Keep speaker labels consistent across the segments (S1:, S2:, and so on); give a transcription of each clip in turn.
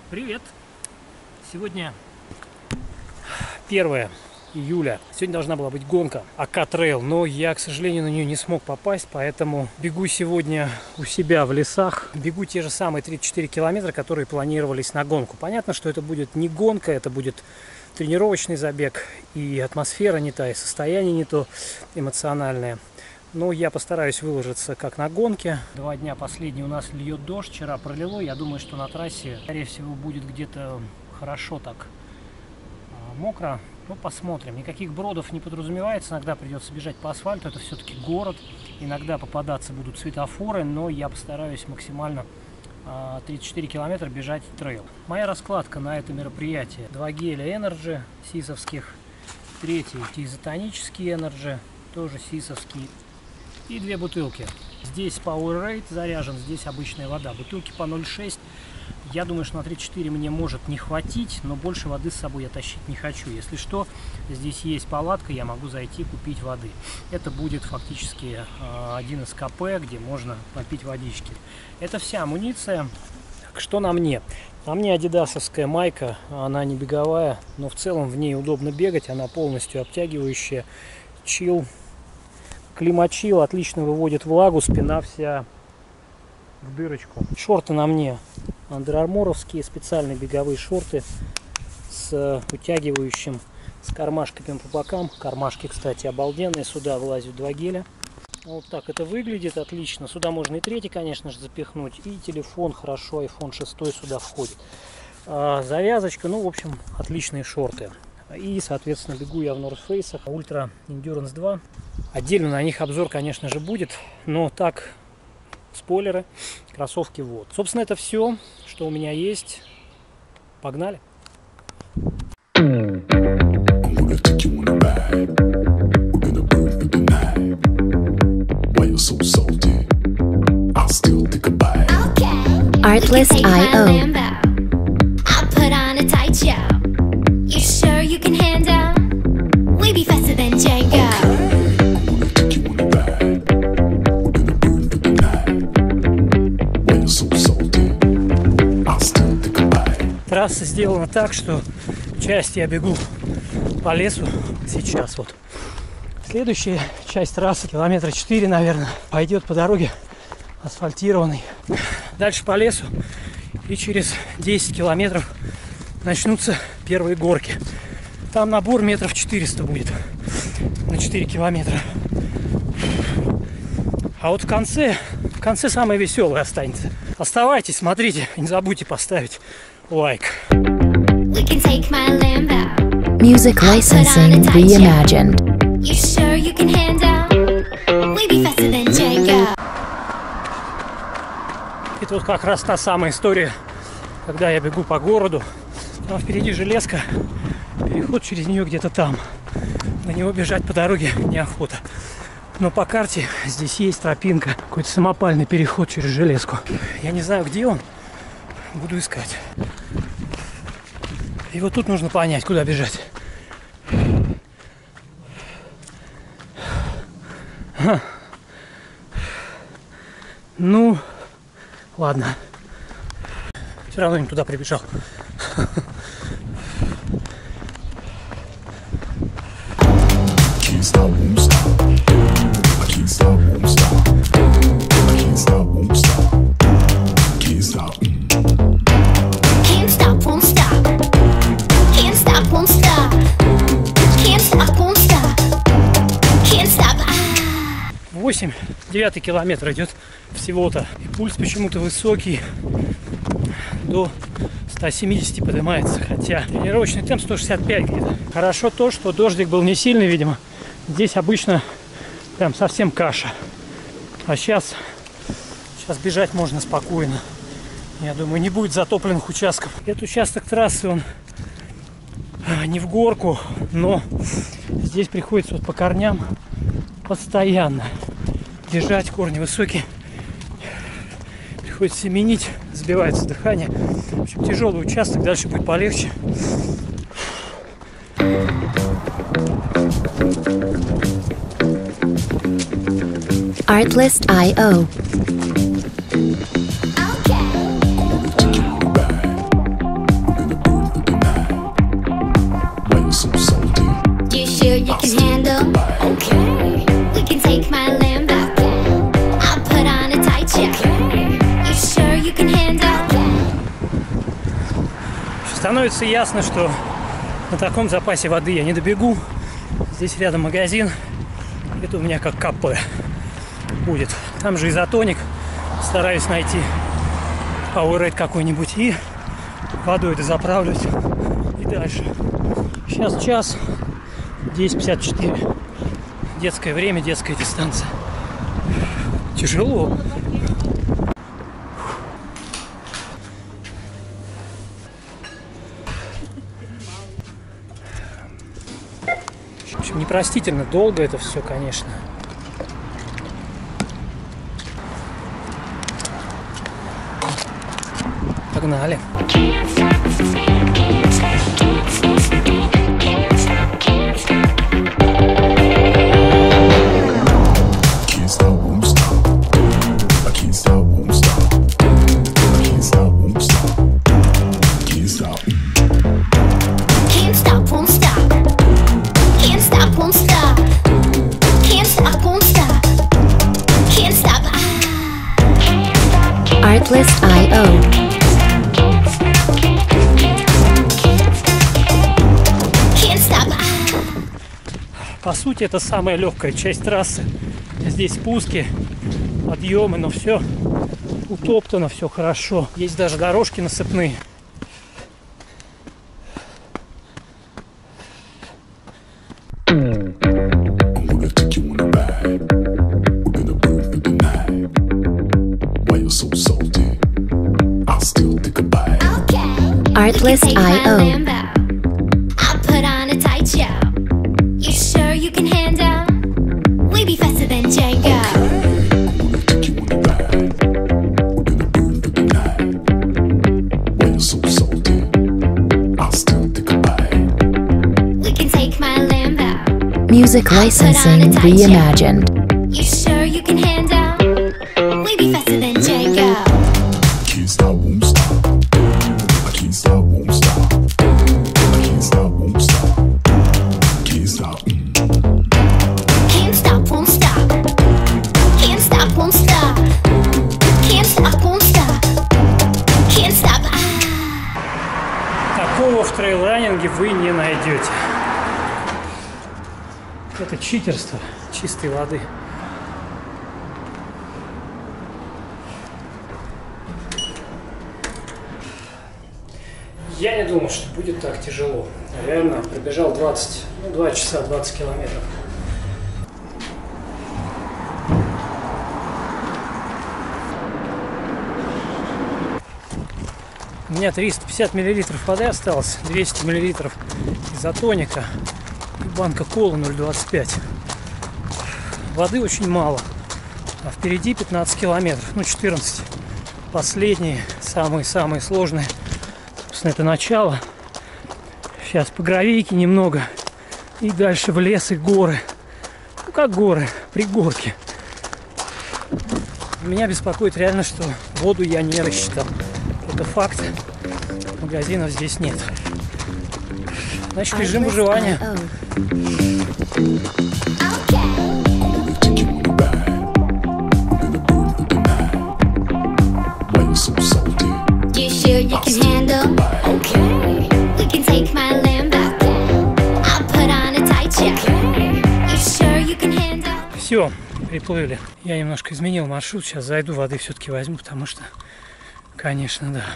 S1: Привет! Сегодня 1 июля. Сегодня должна была быть гонка АК Трейл, но я, к сожалению, на нее не смог попасть, поэтому бегу сегодня у себя в лесах. Бегу те же самые 34 километра, которые планировались на гонку. Понятно, что это будет не гонка, это будет тренировочный забег, и атмосфера не та, и состояние не то эмоциональное. Но я постараюсь выложиться как на гонке. 2 дня последние у нас льет дождь, вчера пролило. Я думаю, что на трассе, скорее всего, будет где-то хорошо так мокро. Ну, посмотрим. Никаких бродов не подразумевается. Иногда придется бежать по асфальту. Это все-таки город. Иногда попадаться будут светофоры, но я постараюсь максимально 34 километра бежать трейл. Моя раскладка на это мероприятие: 2 геля Energy сисовских, 3-й изотонический Energy, тоже сисовский, и 2 бутылки. Здесь Powerade заряжен, здесь обычная вода. Бутылки по 0,6. Я думаю, что на 3-4 мне может не хватить, но больше воды с собой я тащить не хочу. Если что, здесь есть палатка, я могу зайти купить воды. Это будет фактически один из КП, где можно попить водички. Это вся амуниция. Что на мне? На мне адидасовская майка, она не беговая, но в целом в ней удобно бегать, она полностью обтягивающая. Чил. Климачил отлично выводит влагу, спина вся в дырочку. Шорты на мне Under Armour'овские, специальные беговые шорты с утягивающим, с кармашками по бокам. Кармашки, кстати, обалденные. Сюда вылазят 2 геля. Вот так это выглядит отлично. Сюда можно и 3-й, конечно же, запихнуть. И телефон хорошо, iPhone 6 сюда входит. Завязочка, ну, в общем, отличные шорты. И, соответственно, бегу я в North Face Ultra Endurance 2. Отдельно на них обзор, конечно же, будет, но так, спойлеры, кроссовки вот. Собственно, это все, что у меня есть. Погнали!
S2: Artlist.io.
S1: Трасса сделана так, что часть я бегу по лесу сейчас вот. Следующая часть трассы, километра 4, наверное, пойдет по дороге асфальтированной. Дальше по лесу, и через 10 километров начнутся первые горки. Там набор метров 400 будет на 4 километра. А вот в конце самое веселое останется. Оставайтесь, смотрите, не забудьте поставить лайк.
S2: Music licensing reimagined.
S1: Это вот как раз та самая история, когда я бегу по городу. Там впереди железка, переход через нее где-то там. На него бежать по дороге неохота. Но по карте здесь есть тропинка, какой-то самопальный переход через железку. Я не знаю, где он. Буду искать. И вот тут нужно понять, куда бежать. Ну, ладно. Все равно не туда прибежал. Восемь, 9 километр идет всего-то. И пульс почему-то высокий, до 170 поднимается, хотя тренировочный темп 165 где-то. Хорошо то, что дождик был не сильный, видимо. Здесь обычно прям совсем каша. А сейчас бежать можно спокойно. Я думаю, не будет затопленных участков. Этот участок трассы, он не в горку, но здесь приходится вот по корням постоянно бежать, корни высокие. Приходится семенить, сбивается дыхание. В общем, тяжелый участок, дальше будет полегче.
S2: Artlist.io.
S1: Становится ясно, что на таком запасе воды я не добегу. Здесь рядом магазин. Это у меня как КП будет. Там же изотоник. Стараюсь найти Powerade какой-нибудь и водой это заправлюсь. И дальше. Сейчас час 10:54. Детское время, детская дистанция. Тяжело. В общем, непростительно долго это все, конечно. Погнали.
S2: Artlist.io.
S1: По сути, это самая легкая часть трассы. Здесь спуски, подъемы, но все утоптано, все хорошо. Есть даже дорожки насыпные.
S2: Artlist.io. Music licensing reimagined.
S3: You sure you can handle? We be faster than Django.
S4: Can't stop, won't stop. I can't stop, won't stop. I can't stop, won't stop. Can't stop.
S3: Can't stop, won't stop. Can't stop, won't stop. Can't stop, won't stop. Can't stop.
S1: Такого в трейл-раннинге вы не найдете. Это читерство чистой воды. Я не думал, что будет так тяжело. Реально пробежал 2 часа 20 километров. У меня 350 миллилитров воды осталось, 200 миллилитров изотоника и банка колы 0,25. Воды очень мало, а впереди 15 километров, 14. Последние, самые сложные. Собственно, это начало. Сейчас по гравийке немного и дальше в лес и горы. Ну как горы, пригорки. Меня беспокоит реально, что воду я не рассчитал. Это факт. Магазинов здесь нет. Значит, режим выживания.
S3: You sure you can handle? Okay. We can take my Lambo. I'll put on a tight jacket. You sure you can handle?
S1: Все, приплыли. Я немножко изменил маршрут. Сейчас зайду, воды все-таки возьму, потому что, конечно, да.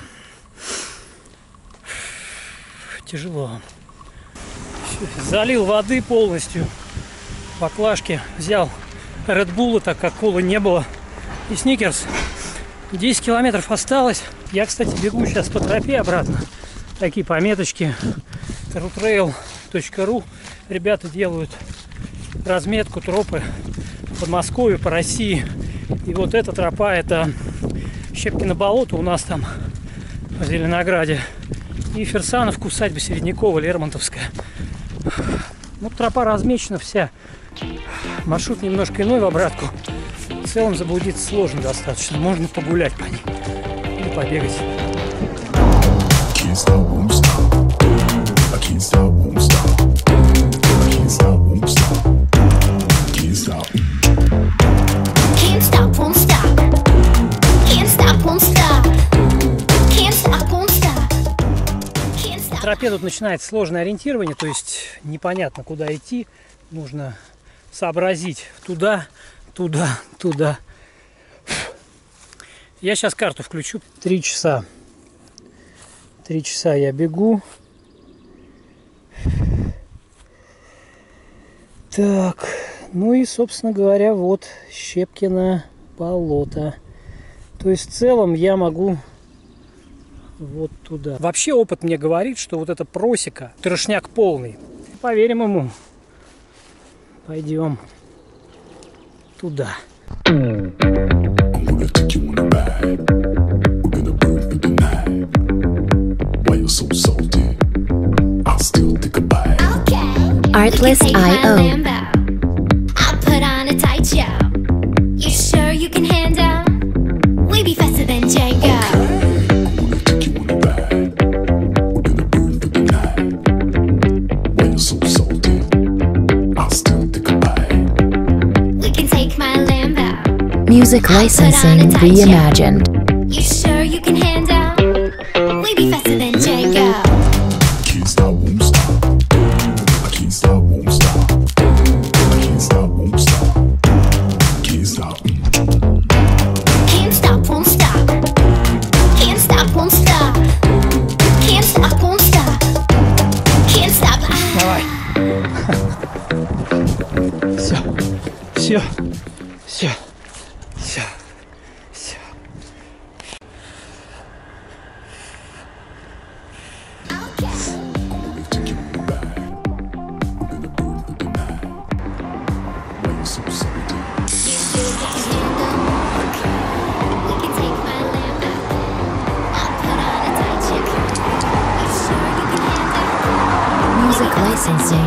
S1: Тяжело. Всё, залил воды полностью. Баклажки. Взял Red Bull, так как колы не было. И Сникерс. 10 километров осталось. Я, кстати, бегу сейчас по тропе обратно. Такие пометочки. Truetrail.ru. Ребята делают разметку тропы по Подмосковью, по России. И вот эта тропа, это Щепкино болото у нас там в Зеленограде. И Ферсановка, усадьба Середнякова, Лермонтовская. Ну, тропа размечена вся. Маршрут немножко иной в обратку. В целом заблудиться сложно достаточно. Можно погулять по ней или побегать.
S4: Can't stop, won't stop. I can't stop, won't stop. I can't stop, won't stop. Can't stop.
S3: Can't stop, won't stop. Can't stop, won't stop. Can't stop, won't stop. Can't stop.
S1: тропе тут начинается сложное ориентирование, то есть непонятно, куда идти. Нужно сообразить туда, туда, туда. Я сейчас карту включу. 3 часа. 3 часа я бегу. Так, ну и, собственно говоря, вот Щепкино болото. То есть в целом я могу вот туда. Вообще опыт мне говорит, что вот эта просека, трешняк полный. Поверим ему. Пойдем туда.
S4: I'm gonna take you on a ride. We're gonna burn through the night. Why you're so salty? I'll still take a bite.
S2: Artlist.io.
S3: I'll put on a tight show. You sure you can handle? We be faster than Django.
S4: I'm gonna take you on a ride. We're gonna burn through the night. Why you're so salty? I'll still take a bite.
S3: We can take my Lambo.
S2: Music licensing reimagined.
S3: You sure you can handle? We be faster than Django.
S4: Can't stop, won't stop. I can't stop, won't stop. I can't stop, won't stop. Can't stop.
S3: Can't stop, won't stop. Can't stop, won't stop. Can't stop, won't stop. Can't stop.
S1: Давай. Все. Все. Все. Все. Все.
S4: Take you on a ride. We're gonna burn through the night. Why you're so salty?
S3: You sure you can handle? We can take my Lambo. I'll put on a tight show. You sure you can handle?
S2: Music licensing